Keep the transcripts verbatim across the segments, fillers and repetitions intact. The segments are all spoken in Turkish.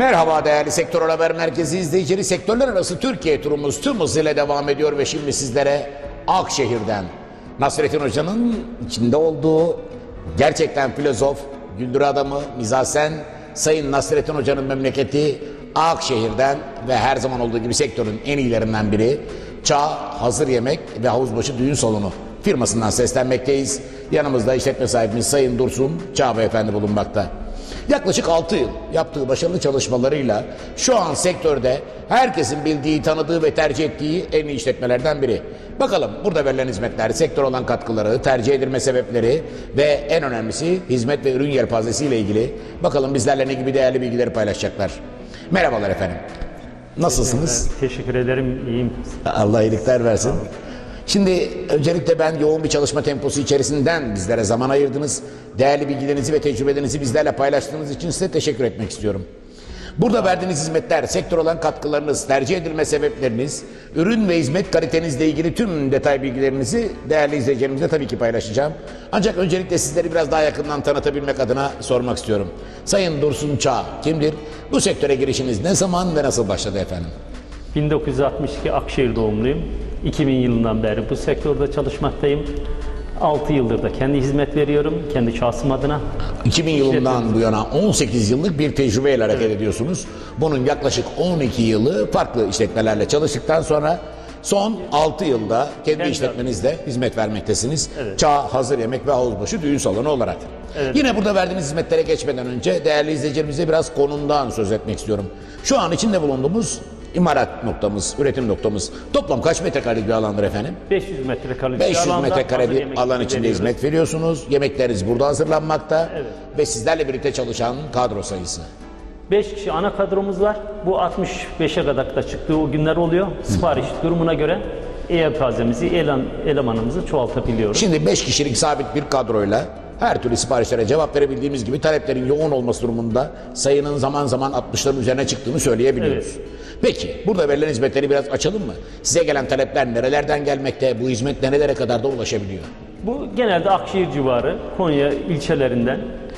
Merhaba değerli Sektör Haber Merkezi izleyicileri. Sektörler arası Türkiye turumuz tüm hızıyla devam ediyor ve şimdi sizlere Akşehir'den Nasrettin Hoca'nın içinde olduğu gerçekten filozof, güldür adamı, mizasen Sayın Nasrettin Hoca'nın memleketi Akşehir'den ve her zaman olduğu gibi sektörün en iyilerinden biri Çağ Hazır Yemek ve Havuzbaşı Düğün Salonu firmasından seslenmekteyiz. Yanımızda işletme sahibimiz Sayın Dursun Çağ Beyefendi bulunmakta. Yaklaşık altı yıl yaptığı başarılı çalışmalarıyla şu an sektörde herkesin bildiği, tanıdığı ve tercih ettiği en iyi işletmelerden biri. Bakalım burada verilen hizmetler, sektör olan katkıları, tercih edilme sebepleri ve en önemlisi hizmet ve ürün yelpazesi ile ilgili bakalım bizlerle ne gibi değerli bilgileri paylaşacaklar. Merhabalar efendim. Nasılsınız? Teşekkür ederim, iyiyim. Allah iyilikler versin. Şimdi öncelikle ben yoğun bir çalışma temposu içerisinden bizlere zaman ayırdınız. Değerli bilgilerinizi ve tecrübelerinizi bizlerle paylaştığınız için size teşekkür etmek istiyorum. Burada verdiğiniz hizmetler, sektör olan katkılarınız, tercih edilme sebepleriniz, ürün ve hizmet kalitenizle ilgili tüm detay bilgilerinizi değerli izleyicilerimizle tabii ki paylaşacağım. Ancak öncelikle sizleri biraz daha yakından tanıtabilmek adına sormak istiyorum. Sayın Dursun Çağ kimdir? Bu sektöre girişiniz ne zaman ve nasıl başladı efendim? bin dokuz yüz altmış iki Akşehir doğumluyum. iki bin yılından beri bu sektörde çalışmaktayım. altı yıldır da kendi hizmet veriyorum, kendi şahsım adına. iki bin yılından bu yana on sekiz yıllık bir tecrübeyle hareket evet. ediyorsunuz. Bunun yaklaşık on iki yılı farklı işletmelerle çalıştıktan sonra son altı yılda kendi, kendi işletmenizde hizmet vermektesiniz. Evet. Çağ Hazır Yemek ve Havuzbaşı Düğün Salonu olarak. Evet. Yine burada verdiğiniz hizmetlere geçmeden önce değerli izleyicilerimize biraz konumdan söz etmek istiyorum. Şu an içinde bulunduğumuz İmalat noktamız, üretim noktamız toplam kaç metrekarelik bir alandır efendim? beş yüz metrekarelik beş yüz metrekare bir alan içinde veriyoruz. Hizmet veriyorsunuz. Yemekleriniz burada hazırlanmakta evet. ve sizlerle birlikte çalışan kadro sayısı. beş kişi ana kadromuz var. Bu altmış beşe kadar da çıktığı o günler oluyor. Sipariş Hı. durumuna göre yelpazemizi, elan, elemanımızı çoğaltabiliyoruz. Şimdi beş kişilik sabit bir kadroyla her türlü siparişlere cevap verebildiğimiz gibi taleplerin yoğun olması durumunda sayının zaman zaman altmışların üzerine çıktığını söyleyebiliyoruz. Evet. Peki burada verilen hizmetleri biraz açalım mı? Size gelen talepler nerelerden gelmekte? Bu hizmet nerelere kadar da ulaşabiliyor? Bu genelde Akşehir civarı, Konya ilçelerinden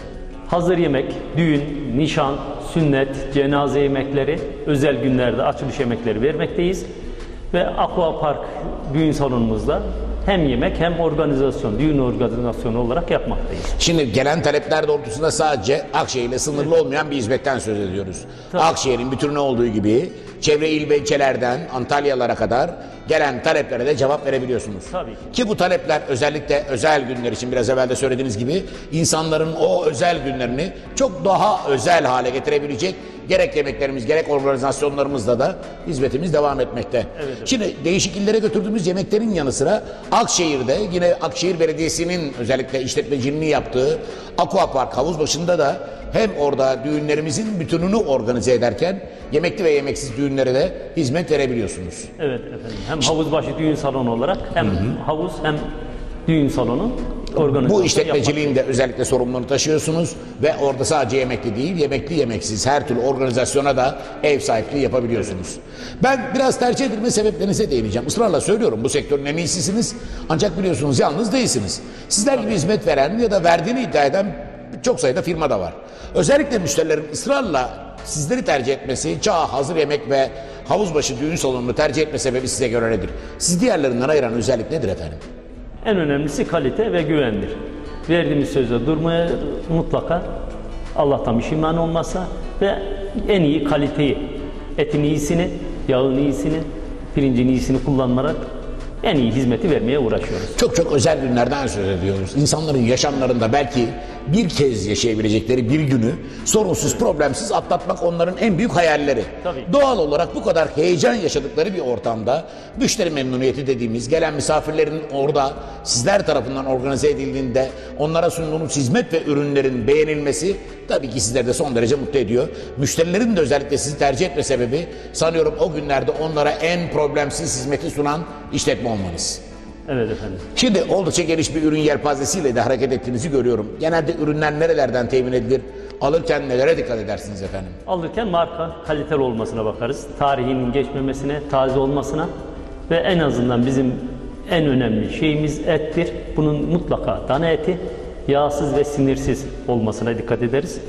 hazır yemek, düğün, nişan, sünnet, cenaze yemekleri, özel günlerde açılış yemekleri vermekteyiz. Ve Aqua Park düğün salonumuzda hem yemek hem organizasyon, düğün organizasyonu olarak yapmaktayız. Şimdi gelen talepler doğrultusunda sadece Akşehir ile sınırlı evet. olmayan bir hizmetten söz ediyoruz. Tabii. Akşehir'in bütününe olduğu gibi çevre il ve ilçelerden Antalyalara kadar gelen taleplere de cevap verebiliyorsunuz. Tabii ki. Ki bu talepler özellikle özel günler için biraz evvel de söylediğiniz gibi insanların o özel günlerini çok daha özel hale getirebilecek gerek yemeklerimiz gerek organizasyonlarımızda da hizmetimiz devam etmekte. Evet, evet. Şimdi değişik illere götürdüğümüz yemeklerin yanı sıra Akşehir'de yine Akşehir Belediyesi'nin özellikle işletmeciliğini yaptığı Aqua Park Havuzbaşı'nda da hem orada düğünlerimizin bütününü organize ederken yemekli ve yemeksiz düğünlere de hizmet verebiliyorsunuz. Evet efendim. Hem havuzbaşı düğün salonu olarak hem hı hı. havuz hem düğün salonu organizasyon bu işletmeciliğin de özellikle sorumluluğunu taşıyorsunuz ve orada sadece yemekli değil, yemekli yemeksiz her türlü organizasyona da ev sahipliği yapabiliyorsunuz. Evet. Ben biraz tercih edilme sebeplerinize değineceğim. Israrla söylüyorum bu sektörün en iyisisiniz ancak biliyorsunuz yalnız değilsiniz. Sizler gibi hizmet veren ya da verdiğini iddia eden çok sayıda firma da var. Özellikle müşterilerin ısrarla sizleri tercih etmesi, Çağ Hazır Yemek ve Havuzbaşı Düğün Salonu'nu tercih etme sebebi size göre nedir? Siz diğerlerinden ayıran özellik nedir efendim? En önemlisi kalite ve güvendir. Verdiğimiz sözde durmaya mutlaka Allah'tan bir iman olmasa ve en iyi kaliteyi, etin iyisini, yağın iyisini, pirincin iyisini kullanarak en iyi hizmeti vermeye uğraşıyoruz. Çok çok özel günlerden söz ediyoruz. İnsanların yaşamlarında belki bir kez yaşayabilecekleri bir günü sorunsuz, evet. problemsiz atlatmak onların en büyük hayalleri. Tabii. Doğal olarak bu kadar heyecan yaşadıkları bir ortamda müşteri memnuniyeti dediğimiz gelen misafirlerin orada sizler tarafından organize edildiğinde onlara sunduğunuz hizmet ve ürünlerin beğenilmesi tabii ki sizleri de son derece mutlu ediyor. Müşterilerin de özellikle sizi tercih etme sebebi sanıyorum o günlerde onlara en problemsiz hizmeti sunan işletme olmanız. Evet efendim. Şimdi oldukça geniş bir ürün yelpazesiyle de hareket ettiğinizi görüyorum. Genelde ürünler nerelerden temin edilir? Alırken nelere dikkat edersiniz efendim? Alırken marka kaliteli olmasına bakarız. Tarihinin geçmemesine, taze olmasına ve en azından bizim en önemli şeyimiz ettir. Bunun mutlaka dana eti, yağsız ve sinirsiz olmasına dikkat ederiz.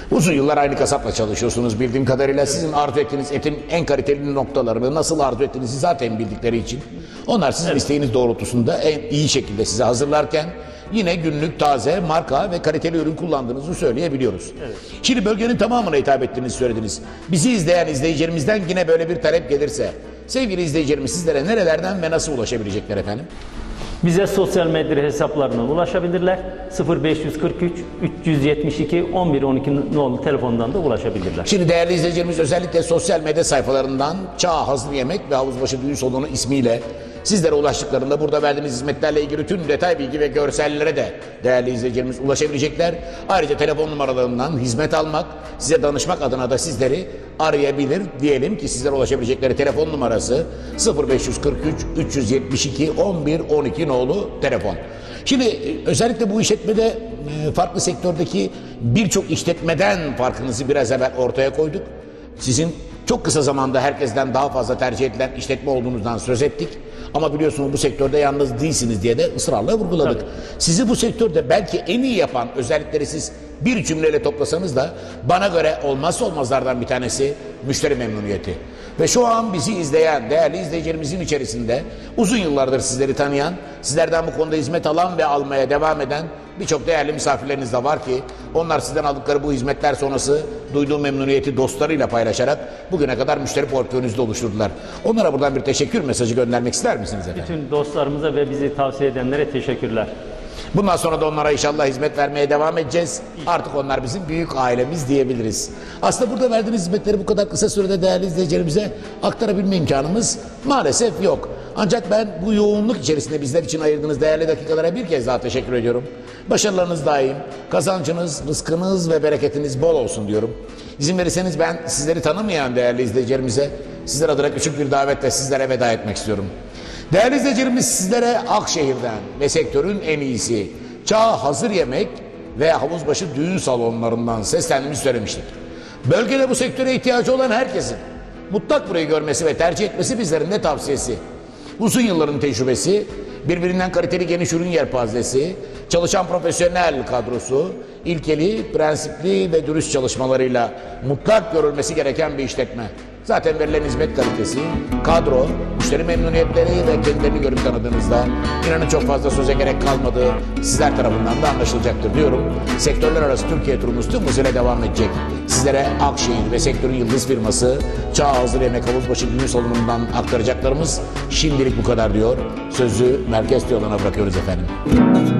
Uzun yıllar aynı kasapla çalışıyorsunuz bildiğim kadarıyla. Sizin arzu ettiğiniz etin en kaliteli noktalarını nasıl arzu ettiğinizi zaten bildikleri için onlar sizin evet. isteğiniz doğrultusunda en iyi şekilde size hazırlarken yine günlük, taze, marka ve kaliteli ürün kullandığınızı söyleyebiliyoruz. Evet. Şimdi bölgenin tamamına hitap ettiğinizi söylediniz. Bizi izleyen izleyicilerimizden yine böyle bir talep gelirse sevgili izleyicilerimiz sizlere nerelerden ve nasıl ulaşabilecekler efendim? Bize sosyal medya hesaplarından ulaşabilirler. sıfır beş kırk üç üç yüz yetmiş iki on bir on iki nolu telefondan da ulaşabilirler. Şimdi değerli izleyicilerimiz özellikle sosyal medya sayfalarından Çağ Hazır Yemek ve Havuzbaşı Düğün Salonu ismiyle sizlere ulaştıklarında burada verdiğimiz hizmetlerle ilgili tüm detay bilgi ve görsellere de değerli izleyicilerimiz ulaşabilecekler. Ayrıca telefon numaralarından hizmet almak, size danışmak adına da sizleri arayabilir. Diyelim ki sizlere ulaşabilecekleri telefon numarası sıfır beş kırk üç üç yüz yetmiş iki on bir on iki nolu telefon. Şimdi özellikle bu işletmede farklı sektördeki birçok işletmeden farkınızı biraz evvel ortaya koyduk. Sizin çok kısa zamanda herkesten daha fazla tercih edilen işletme olduğunuzdan söz ettik. Ama biliyorsunuz bu sektörde yalnız değilsiniz diye de ısrarla vurguladık. Tabii. Sizi bu sektörde belki en iyi yapan özellikleri siz bir cümleyle toplasanız da bana göre olmazsa olmazlardan bir tanesi müşteri memnuniyeti. Ve şu an bizi izleyen değerli izleyicilerimizin içerisinde uzun yıllardır sizleri tanıyan, sizlerden bu konuda hizmet alan ve almaya devam eden birçok değerli misafirleriniz de var ki onlar sizden aldıkları bu hizmetler sonrası duyduğu memnuniyeti dostlarıyla paylaşarak bugüne kadar müşteri portföyünüzde oluşturdular. Onlara buradan bir teşekkür mesajı göndermek ister misiniz efendim? Bütün dostlarımıza ve bizi tavsiye edenlere teşekkürler. Bundan sonra da onlara inşallah hizmet vermeye devam edeceğiz. Artık onlar bizim büyük ailemiz diyebiliriz. Aslında burada verdiğiniz hizmetleri bu kadar kısa sürede değerli izleyicilerimize aktarabilme imkanımız maalesef yok. Ancak ben bu yoğunluk içerisinde bizler için ayırdığınız değerli dakikalara bir kez daha teşekkür ediyorum. Başarılarınız daim, kazancınız, rızkınız ve bereketiniz bol olsun diyorum. İzin verirseniz ben sizleri tanımayan değerli izleyicilerimize sizler adına küçük bir davetle sizlere veda etmek istiyorum. Değerli izleyicilerimiz sizlere Akşehir'den ve sektörün en iyisi Çağ Hazır Yemek ve Havuzbaşı Düğün Salonlarından seslendiğimizi söylemiştik. Bölgede bu sektöre ihtiyacı olan herkesin mutlak burayı görmesi ve tercih etmesi bizlerin de tavsiyesi. Uzun yılların tecrübesi, birbirinden kaliteli geniş ürün yelpazesi, çalışan profesyonel kadrosu, ilkeli, prensipli ve dürüst çalışmalarıyla mutlak görülmesi gereken bir işletme. Zaten verilen hizmet kalitesi, kadro, müşteri memnuniyetleri ve kendilerini görüp tanıdığınızda inanın çok fazla söze gerek kalmadığı sizler tarafından da anlaşılacaktır diyorum. Sektörler arası Türkiye turumuz tüm hızıyla devam edecek. Sizlere Akşehir ve sektörün yıldız firması Çağ Hazır Yemek Havuzbaşı Düğün Salonu'ndan aktaracaklarımız şimdilik bu kadar diyor. Sözü merkez yoluna bırakıyoruz efendim.